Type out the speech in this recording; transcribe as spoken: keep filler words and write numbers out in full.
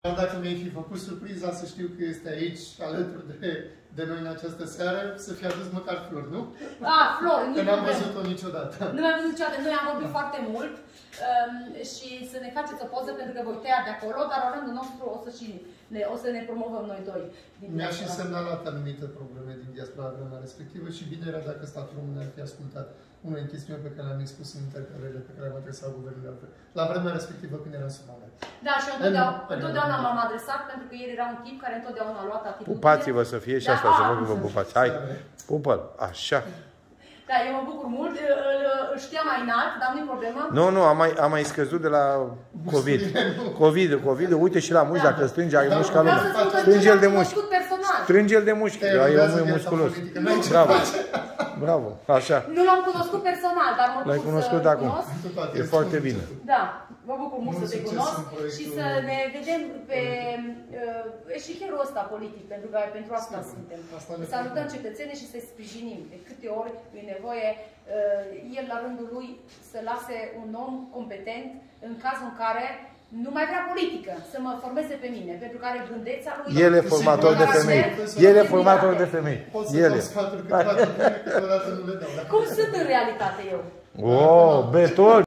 Dacă mi-ai fi făcut surpriza să știu că este aici, alături de, de noi în această seară, să fi adus măcar flori, nu? A, flori, nu. Că n-am văzut-o niciodată. Nu am văzut niciodată. Noi am vorbit foarte mult um, și să ne faceți o poză pentru că voi tăia de acolo, dar la rândul nostru o să, și ne, o să ne promovăm noi doi. Mi-a și semnalat anumite probleme din diaspora vremea respectivă și bine era dacă statul român ar fi ascultat unele chestiuni pe care le-am expus în interpelările pe care le-am adresat guvernului la vremea respectivă când eram sub mandat. Da, și eu întotdeauna, întotdeauna m-am adresat pentru că el era un tip care întotdeauna a luat atitudine. Pupați-vă să fie și asta, să vă vă pupați. Hai, pupă-l, așa. Da, eu mă bucur mult, îl știam mai înalt, dar nu-i problemă. Nu, nu, am mai, am mai scăzut de la COVID. COVID, COVID, uite și la mușchi, dacă strânge, ai mușchi ca lumea. Strânge-l de mușchi. Strânge-l de mușchi, e musculos. Bravo. Bravo, așa. Nu l-am cunoscut personal, dar mă bucur L-ai cunoscut să acum. cunosc. E foarte bine. Da, mă bucur mult să te cunosc și să ne vedem pe uh, eșichierul ăsta politic, pentru că pentru asta suntem. Să ajutăm cetățenii și să-i sprijinim. De câte ori e nevoie, uh, el la rândul lui să lase un om competent în cazul în care nu mai vrea politică, să mă formeze pe mine, pentru că are gândeța lui. El e formator de femei. El e formator de femei. Pot să dau sfaturi câteodată bune, câteodată nu le dau. Cum sunt în realitate eu? Oh, beton!